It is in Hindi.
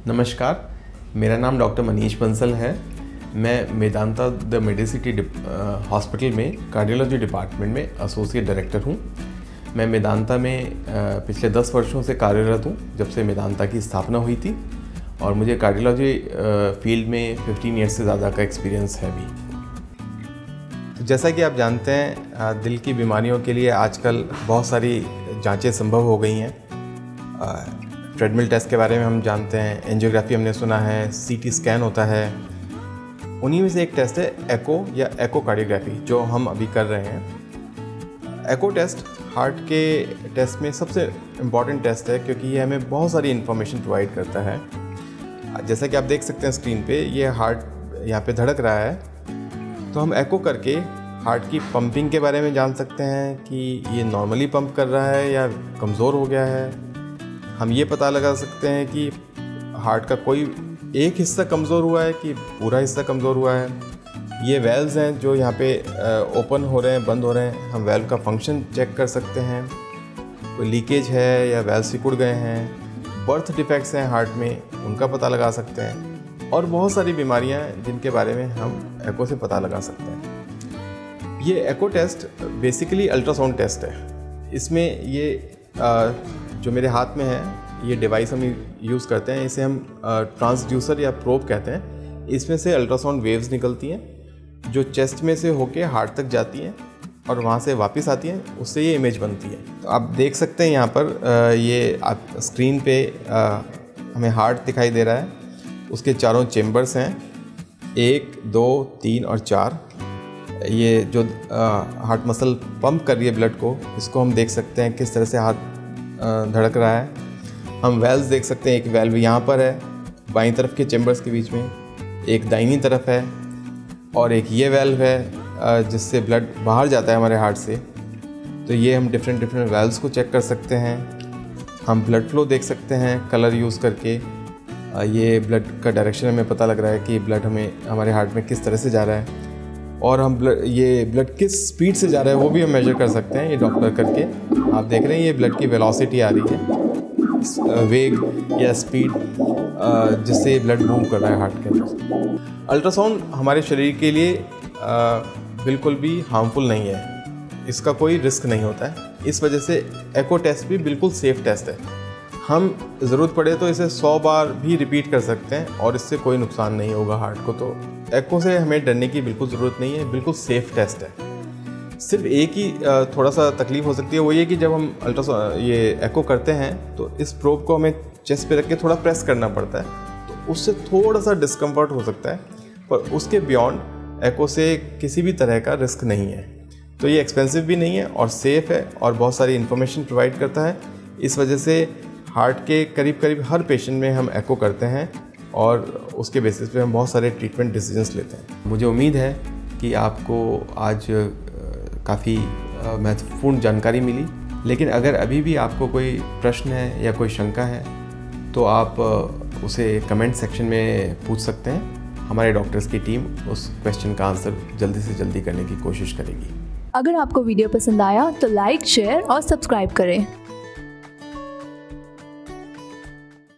नमस्कार, मेरा नाम डॉक्टर मनीष बंसल है। मैं मेदांता द मेडिसिटी हॉस्पिटल में कार्डियोलॉजी डिपार्टमेंट में एसोसिएट डायरेक्टर हूँ। मैं मेदांता में पिछले 10 वर्षों से कार्यरत हूँ, जब से मेदांता की स्थापना हुई थी, और मुझे कार्डियोलॉजी फील्ड में 15 ईयर्स से ज़्यादा का एक्सपीरियंस है भी। तो जैसा कि आप जानते हैं, दिल की बीमारियों के लिए आजकल बहुत सारी जांचें संभव हो गई हैं। ट्रेडमिल टेस्ट के बारे में हम जानते हैं, एंजियोग्राफी हमने सुना है, सीटी स्कैन होता है। उन्हीं में से एक टेस्ट है एको या एकोकार्डियोग्राफी, जो हम अभी कर रहे हैं। एको टेस्ट हार्ट के टेस्ट में सबसे इम्पॉर्टेंट टेस्ट है, क्योंकि ये हमें बहुत सारी इन्फॉर्मेशन प्रोवाइड करता है। जैसा कि आप देख सकते हैं स्क्रीन पे, ये हार्ट यहाँ पे धड़क रहा है, तो हम एको करके हार्ट की पंपिंग के बारे में जान सकते हैं कि ये नॉर्मली पंप कर रहा है या कमज़ोर हो गया है। हम ये पता लगा सकते हैं कि हार्ट का कोई एक हिस्सा कमज़ोर हुआ है कि पूरा हिस्सा कमज़ोर हुआ है। ये वेल्व्स हैं जो यहाँ पे ओपन हो रहे हैं, बंद हो रहे हैं, हम वेल्व का फंक्शन चेक कर सकते हैं। कोई लीकेज है या वेल्व सिकुड़ गए हैं, बर्थ डिफेक्ट्स हैं हार्ट में, उनका पता लगा सकते हैं, और बहुत सारी बीमारियाँ हैं जिनके बारे में हम एको से पता लगा सकते हैं। ये echo test basically ultrasound test है। इसमें ये जो मेरे हाथ में है, ये डिवाइस हम यूज़ करते हैं, इसे हम ट्रांसड्यूसर या प्रोब कहते हैं। इसमें से अल्ट्रासाउंड वेव्स निकलती हैं जो चेस्ट में से होके हार्ट तक जाती हैं और वहाँ से वापस आती हैं, उससे ये इमेज बनती है। तो आप देख सकते हैं यहाँ पर ये आप स्क्रीन पे हमें हार्ट दिखाई दे रहा है। उसके चारों चेम्बर्स हैं, 1, 2, 3 और 4। ये जो हार्ट मसल पंप कर रही है ब्लड को, इसको हम देख सकते हैं किस तरह से हार्ट धड़क रहा है। हम वेल्व्स देख सकते हैं, एक वेल्व यहाँ पर है बाईं तरफ के चेम्बर्स के बीच में, एक दाहिनी तरफ है, और एक ये वेल्व है जिससे ब्लड बाहर जाता है हमारे हार्ट से। तो ये हम डिफरेंट वेल्व्स को चेक कर सकते हैं। हम ब्लड फ्लो देख सकते हैं कलर यूज़ करके। ये ब्लड का डायरेक्शन हमें पता लग रहा है कि ब्लड हमारे हार्ट में किस तरह से जा रहा है, और हम ये ब्लड किस स्पीड से जा रहा है वो भी हम मेजर कर सकते हैं, ये डॉप्लर करके। आप देख रहे हैं ये ब्लड की वेलोसिटी आ रही है, वेग या स्पीड, जिससे ब्लड मूव कर रहा है हार्ट के अंदर। अल्ट्रासाउंड हमारे शरीर के लिए बिल्कुल भी हार्मफुल नहीं है, इसका कोई रिस्क नहीं होता है। इस वजह से एको टेस्ट भी बिल्कुल सेफ़ टेस्ट है। हम ज़रूरत पड़े तो इसे 100 बार भी रिपीट कर सकते हैं और इससे कोई नुकसान नहीं होगा हार्ट को। तो एको से हमें डरने की बिल्कुल ज़रूरत नहीं है, बिल्कुल सेफ़ टेस्ट है। सिर्फ एक ही थोड़ा सा तकलीफ़ हो सकती है, वो ये कि जब हम ये एको करते हैं तो इस प्रोब को हमें चेस्ट पे रख के थोड़ा प्रेस करना पड़ता है, तो उससे थोड़ा सा डिस्कम्फर्ट हो सकता है, पर उसके बियॉन्ड एको से किसी भी तरह का रिस्क नहीं है। तो ये एक्सपेंसिव भी नहीं है और सेफ़ है, और बहुत सारी इन्फॉर्मेशन प्रोवाइड करता है। इस वजह से हार्ट के करीब हर पेशेंट में हम एको करते हैं, और उसके बेसिस पे हम बहुत सारे ट्रीटमेंट डिसीजंस लेते हैं। मुझे उम्मीद है कि आपको आज काफ़ी महत्वपूर्ण जानकारी मिली, लेकिन अगर अभी भी आपको कोई प्रश्न है या कोई शंका है तो आप उसे कमेंट सेक्शन में पूछ सकते हैं। हमारे डॉक्टर्स की टीम उस क्वेश्चन का आंसर जल्दी से जल्दी करने की कोशिश करेगी। अगर आपको वीडियो पसंद आया तो लाइक, शेयर और सब्सक्राइब करें।